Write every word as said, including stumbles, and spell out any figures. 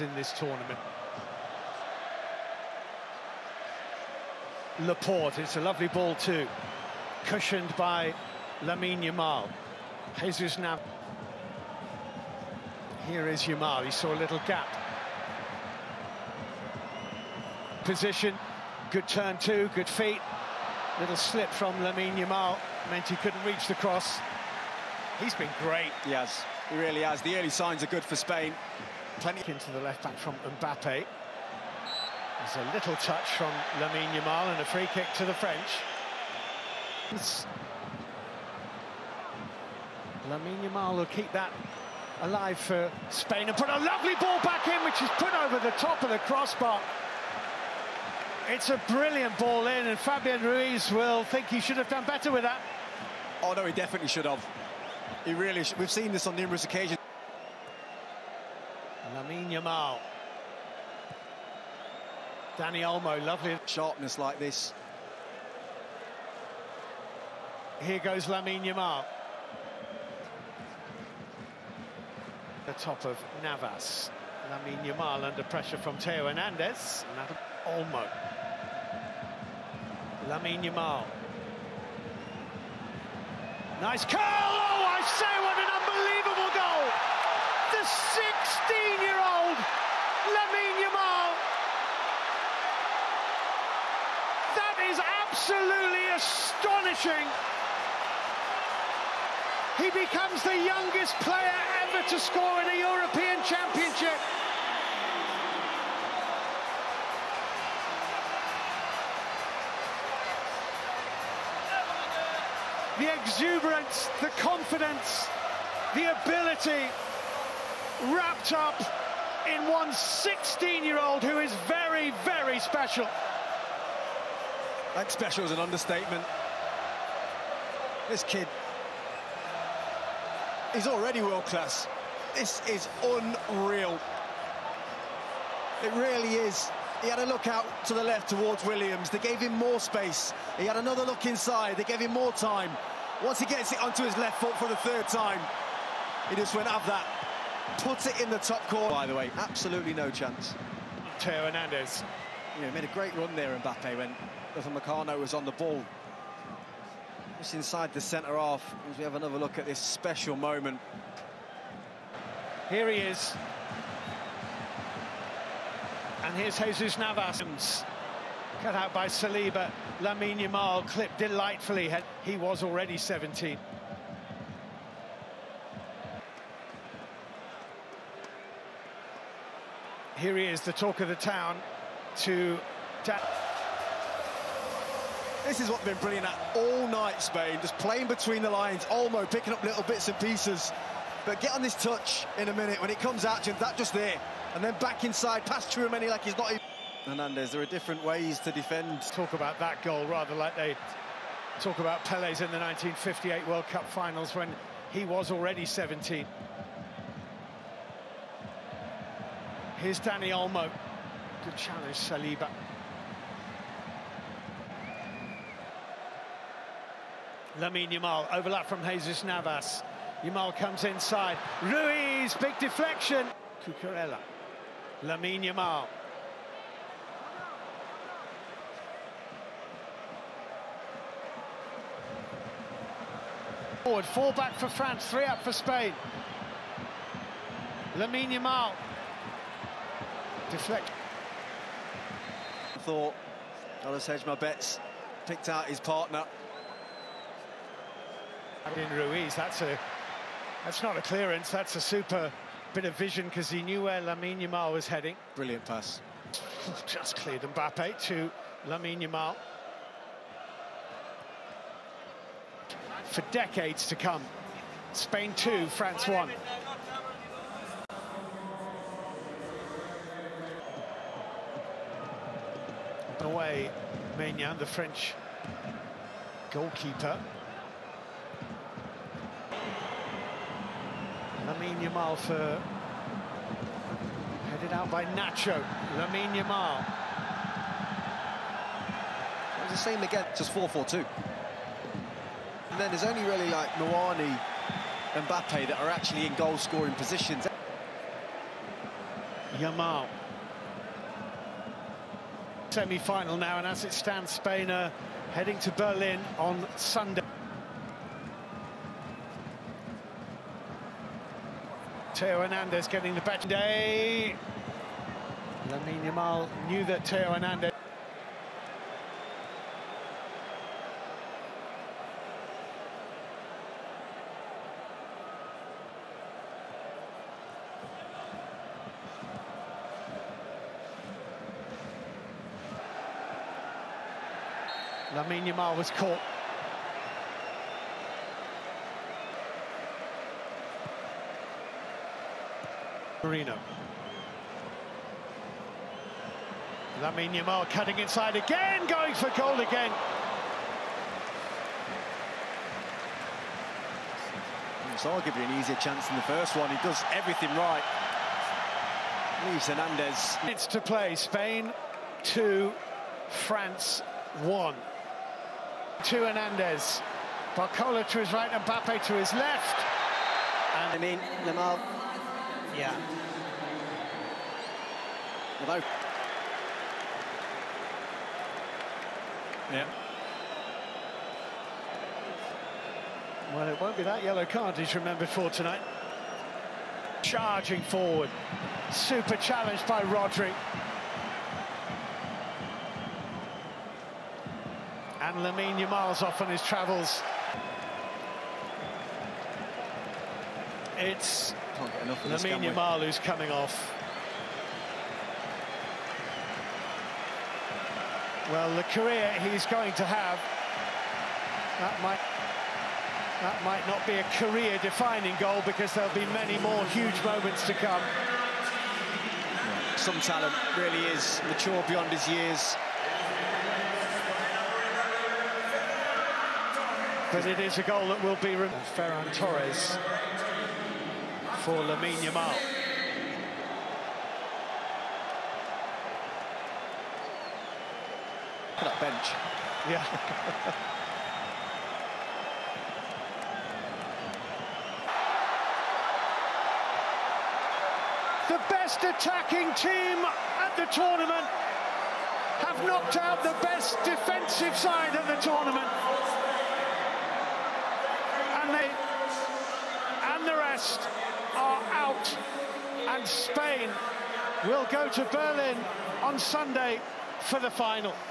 players in this tournament. Laporte, it's a lovely ball too. Cushioned by Lamine Yamal. Jesus Navas. Here is Yamal, he saw a little gap. Position, good turn too, good feet. Little slip from Lamine Yamal, meant he couldn't reach the cross. He's been great. He has, he really has. The early signs are good for Spain. Plenty into the left back from Mbappe. There's a little touch from Lamine Yamal and a free kick to the French. Lamine Yamal will keep that alive for Spain and put a lovely ball back in, which is put over the top of the crossbar. It's a brilliant ball in, and Fabian Ruiz will think he should have done better with that. Oh no, he definitely should have. He really should. We've seen this on numerous occasions. Lamine Yamal. Dani Olmo, lovely sharpness like this. Here goes Lamine Yamal. The top of Navas. Lamine Yamal under pressure from Theo Hernandez. Olmo. Lamine Yamal. Nice curl! Oh, I say, what an unbelievable goal! The sixteen-year-old Lamine Yamal. That is absolutely astonishing. He becomes the youngest player ever to score in a European Championship. The exuberance, the confidence, the ability wrapped up in one sixteen-year-old who is very, very special. That special is an understatement. This kid, he's already world-class. This is unreal. It really is. He had a look out to the left towards Williams. They gave him more space. He had another look inside. They gave him more time. Once he gets it onto his left foot for the third time, he just went, have that. Puts it in the top corner. By the way, absolutely no chance. Theo Hernandez. You know, made a great run there, Mbappe, when Upamecano was on the ball. Just inside the centre half, as we have another look at this special moment. Here he is. And here's Jesus Navas. Cut out by Saliba. Lamine Yamal clipped delightfully. He was already seventeen. Here he is, the talk of the town to... This is what's been brilliant at all night, Spain. Just playing between the lines. Olmo picking up little bits and pieces. But get on this touch in a minute. When it comes out to him, that just there. And then back inside, past Tchouaméni like he's not even... Hernandez, there are different ways to defend. Talk about that goal rather like they talk about Pele's in the nineteen fifty-eight World Cup finals when he was already seventeen. Here's Dani Olmo. Good challenge, Saliba. Lamine Yamal, overlap from Jesus Navas. Yamal comes inside. Ruiz, big deflection. Cucurella. Lamine Yamal. Forward, four back for France, three up for Spain. Lamine Yamal. Deflect. Thought, I'll just hedge my bets. Picked out his partner. In Ruiz, that's a that's not a clearance, that's a super bit of vision because he knew where Lamine Yamal was heading. Brilliant pass. Just cleared Mbappe to Lamine Yamal. For decades to come. Spain two, France one. Away, Maignan, the French goalkeeper. Lamine Yamal for headed out by Nacho. Lamine Yamal. It was the same again, just four four two. And then there's only really like Mouani and Mbappe that are actually in goal-scoring positions. Yamal. Semi-final now, and as it stands, Spain are heading to Berlin on Sunday. Theo Hernandez getting the better day. Lamine Yamal knew that Theo Hernandez. Lamine Yamal was caught. Marino. Lamine Yamal cutting inside again, going for goal again. It's arguably an easier chance than the first one. He does everything right. Leaves Hernandez. It's to play. Spain two, France one. To Hernandez. Barcola to his right, Mbappe to his left. And I mean, Yamal. Yeah. Although. Yeah. Well, it won't be that yellow card he's remembered for tonight. Charging forward. Super challenge by Rodri. And Lamine Yamal's off on his travels. It's Lamine Yamal who's coming off. Well, the career he's going to have, that might that might not be a career-defining goal, because there'll be many more huge moments to come. Some talent, really is mature beyond his years. But it is a goal that will be remembered. Ferran Torres for Lamine Yamal. Look at that bench. Yeah. The best attacking team at the tournament have knocked out the best defensive side at the tournament. And they and the rest are out. And Spain will go to Berlin on Sunday for the final.